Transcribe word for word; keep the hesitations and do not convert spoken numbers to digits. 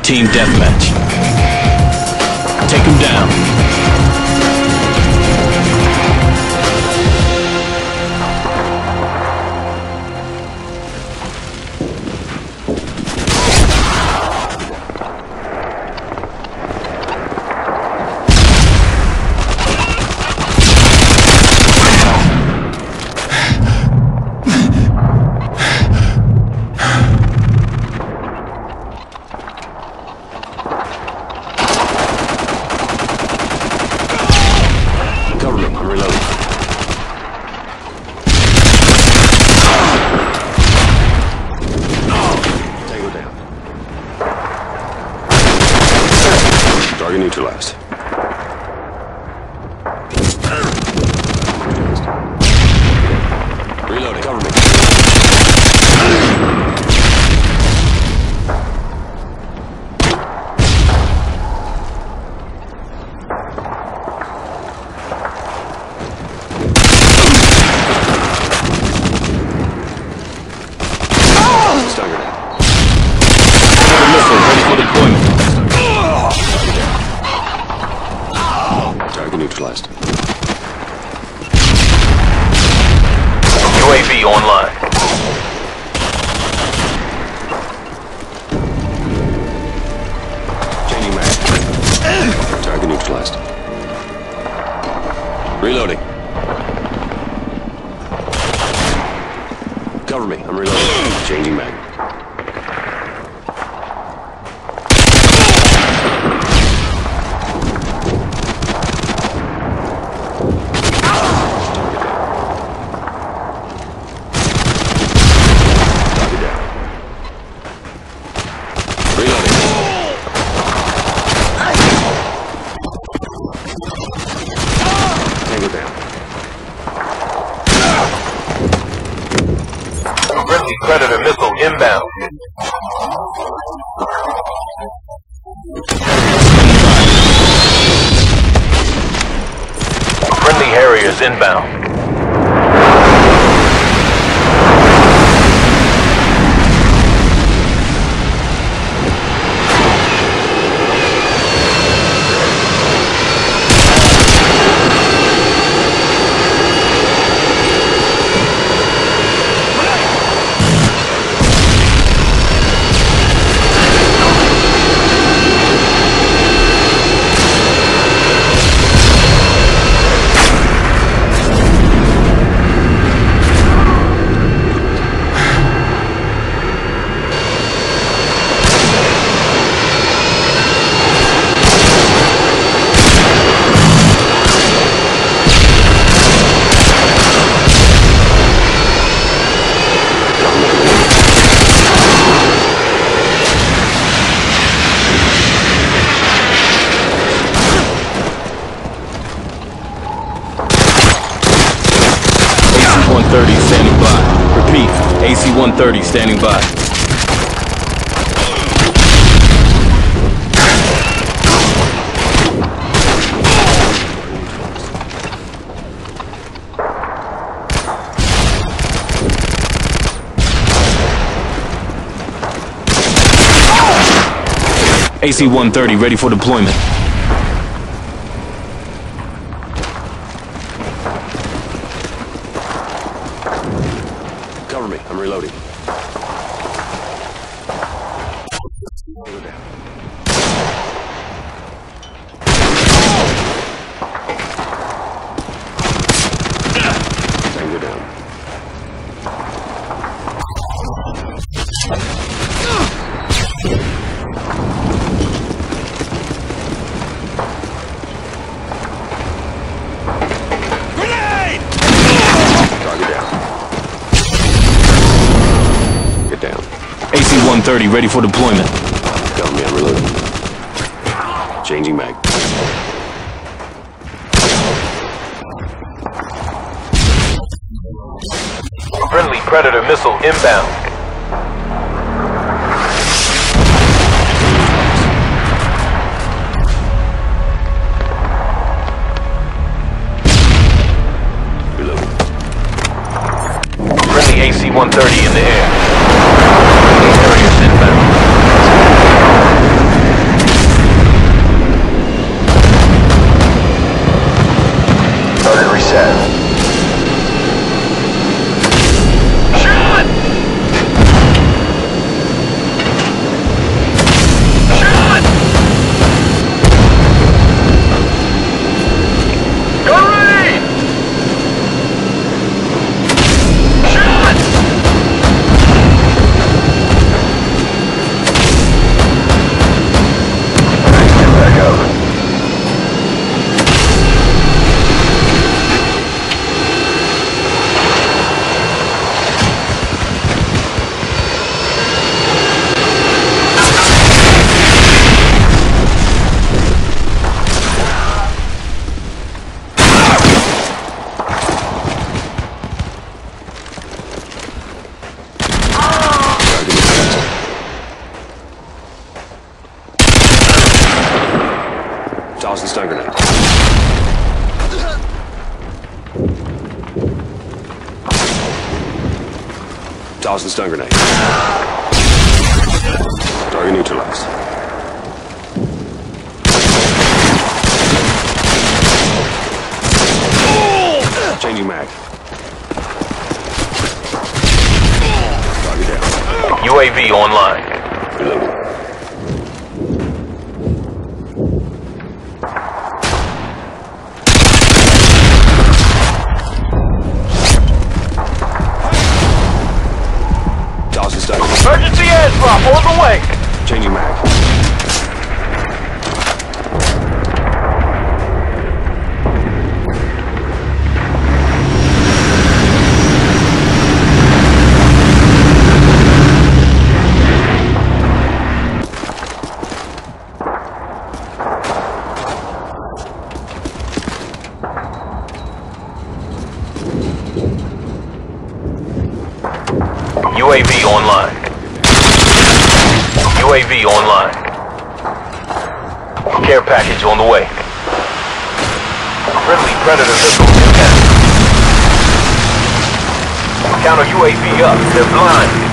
Team Deathmatch. Take him down. Target neutralized. Reloading. Cover me. Stun grenade. Missile ready for deployment. Target neutralized. U A V online. Changing mag. Target neutralized. Reloading. Cover me. I'm reloading. Changing mag. Friendly Predator missile inbound. Friendly Harriers inbound. one thirty standing by. Repeat, A C one thirty standing by. A C one thirty ready for deployment. Cover me. I'm reloading. Tango down. Grenade! Target down. Get down. A C one thirty ready for deployment. Cover me. I'm reloading. Changing mag. Friendly Predator missile inbound. Reloading. Friendly A C one thirty in the air. Harriers inbound. the stun grenade. Toss the stun grenade. Target neutralized. Changing mag. Target down. U A V online. Reloading. Toss the stun grenade. Emergency airdrop on the way. Changing mag. U A V online. U A V online. Care package on the way. Friendly Predator missile inbound. Counter U A V up. They're blind.